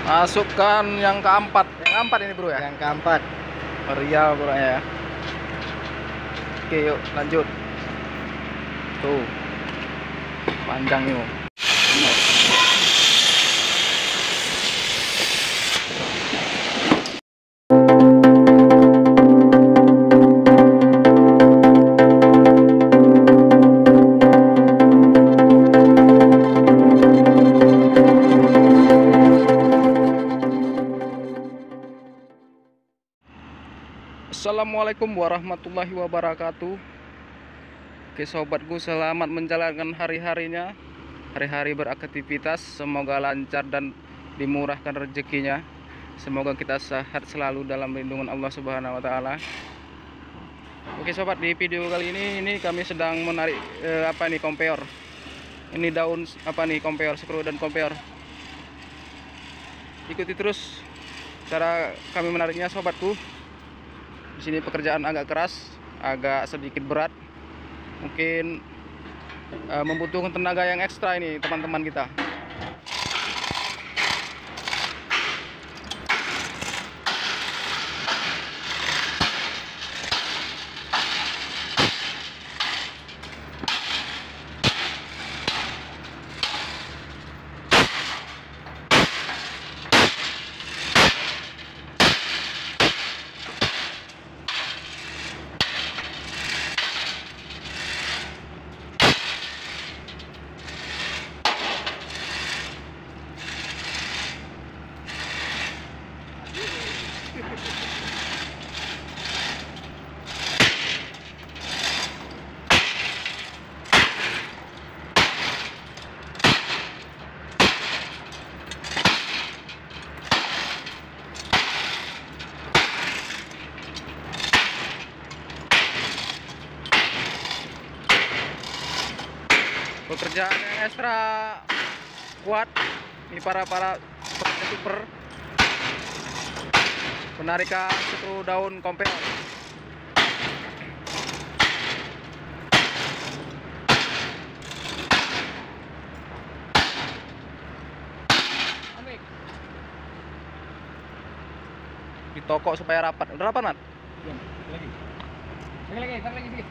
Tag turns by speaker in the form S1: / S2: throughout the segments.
S1: Masukkan yang keempat. Yang keempat ini bro ya?
S2: Yang keempat.
S1: Meriah bro ya. Oke yuk lanjut. Tuh. Panjang yuk. Assalamualaikum warahmatullahi wabarakatuh. Oke sobatku, selamat menjalankan hari-harinya. Hari-hari beraktivitas, semoga lancar dan dimurahkan rezekinya. Semoga kita sehat selalu dalam lindungan Allah Subhanahu wa taala. Oke sobat, di video kali ini kami sedang menarik kompeor. Ini daun kompeor, skru dan kompeor. Ikuti terus cara kami menariknya sobatku. Di sini pekerjaan agak keras, agak sedikit berat. Mungkin membutuhkan tenaga yang ekstra ini teman-teman kita. Pekerjaan yang ekstra kuat ini para super penarikan skru daun kompeor. Ditokok supaya rapat. Udah rapat, Nat?
S2: Lagi sedikit.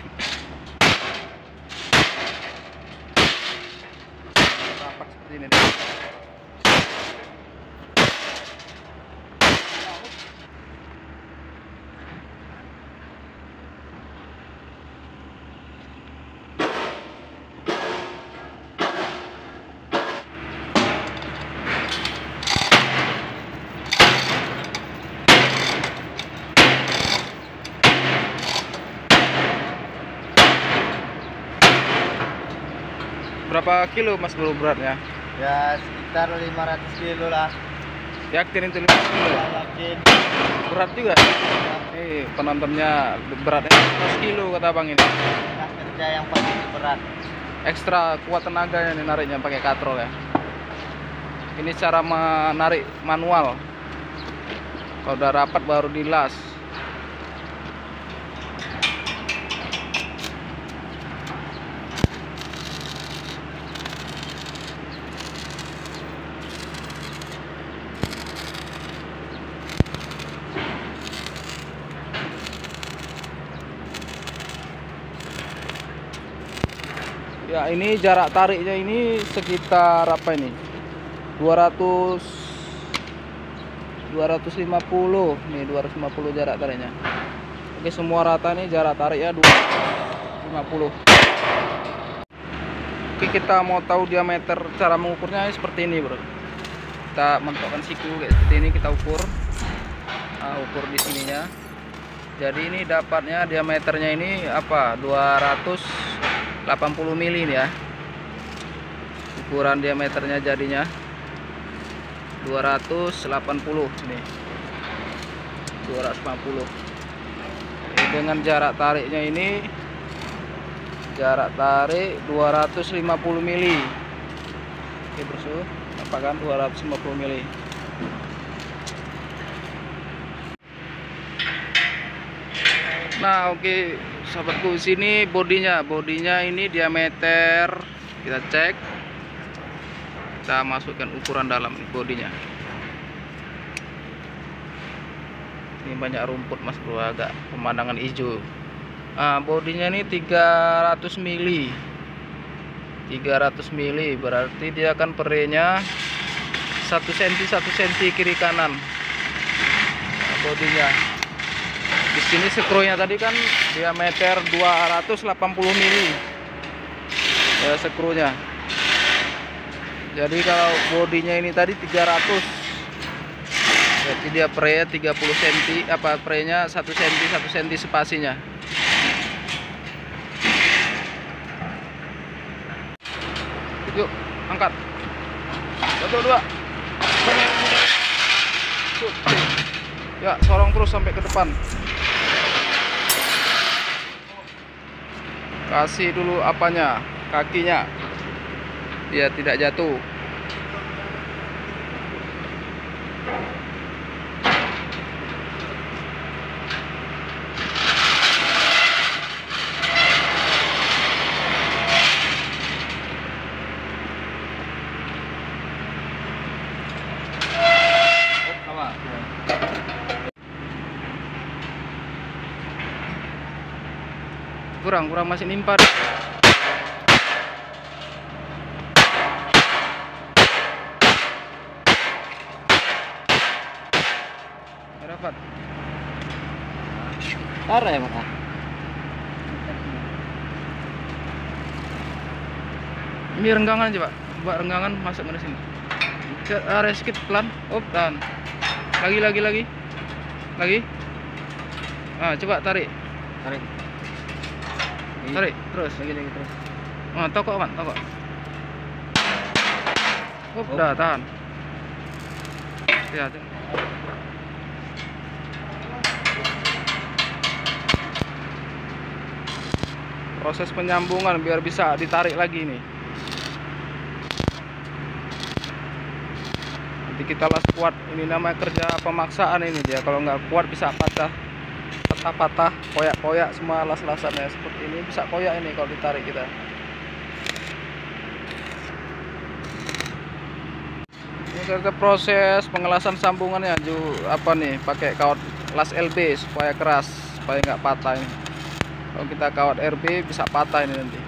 S1: Rapat seperti ini. Berapa kilo mas bro beratnya?
S2: Ya sekitar 500 kilo lah.
S1: Yakin itu 500 kilo?
S2: Yakin.
S1: Berat juga? Penontonnya beratnya 100 kilo kata bang ini.
S2: Nah, kerja yang paling berat.
S1: Ekstra kuat tenaga ini nariknya pakai katrol ya. Ini cara menarik manual. Kalau udah rapat baru dilas. Ya ini jarak tariknya ini sekitar apa ini? 250 nih, 250 jarak tariknya. Oke, semua rata nih jarak tariknya 250. Oke, kita mau tahu diameter, cara mengukurnya seperti ini bro. Kita mentokkan siku kayak seperti ini, kita ukur. Nah, ukur di sininya. Jadi ini dapatnya diameternya ini apa? 280 mili nih ya. Ukuran diameternya jadinya 280 nih. 280. Dengan jarak tariknya ini jarak tarik 250 mili. Oke bro, apa kan 250 mili. Nah oke sahabatku, sini bodinya ini diameter, kita cek, kita masukkan ukuran dalam bodinya Ini banyak rumput mas bro, agak pemandangan hijau. Bodinya ini 300 mili. 300 mili berarti dia akan perenya 1 cm 1 cm kiri kanan. Bodinya. Di sini skrunya tadi kan diameter 280 mili. Ya, skrunya. Jadi kalau bodinya ini tadi 300. Berarti dia prenya 30 cm, prenya 1 cm 1 cm spasinya. Yuk, angkat. 1, 2. Ya, sorong terus sampai ke depan. Kasih dulu apanya, kakinya. Dia tidak jatuh. Kurang masih nimpa. Dapat.
S2: Taruh ya maka.
S1: Ini renggangan aja pak. Buat renggangan masuk ke sini. Area sedikit pelan. Oh tahan. Lagi. Coba tarik. Tarik terus. Lagi terus. Tokok man, tokok. Dah tahan. Lihat. Proses penyambungan biar bisa ditarik lagi nih. Nanti kita las kuat. Ini namanya kerja pemaksaan ini dia. Kalau nggak kuat bisa patah, koyak semua las-lasannya seperti ini, bisa koyak ini kalau ditarik kita. Ini kita proses pengelasan sambungannya pakai kawat las LB supaya keras, supaya nggak patah ini. Kalau kita kawat RB bisa patah ini nanti.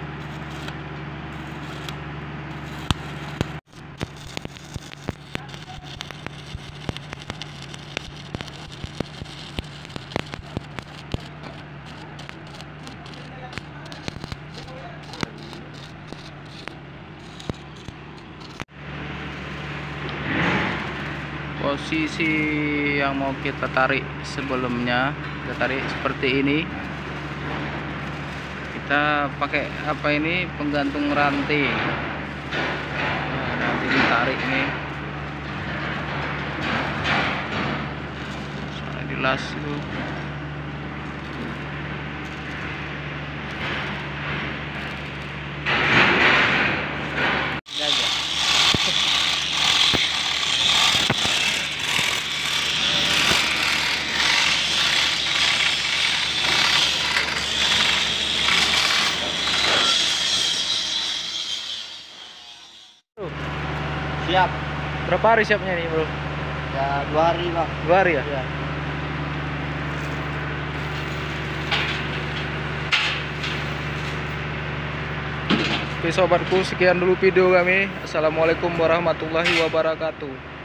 S1: Posisi yang mau kita tarik sebelumnya, kita tarik seperti ini. Kita pakai penggantung rantai. Nanti ditarik nih. Soalnya dilas dulu.
S2: Siap.
S1: Berapa hari siapnya nih bro?
S2: Ya 2 hari bang.
S1: 2 hari ya?
S2: Ya.
S1: Oke sobatku, sekian dulu video kami. Assalamualaikum warahmatullahi wabarakatuh.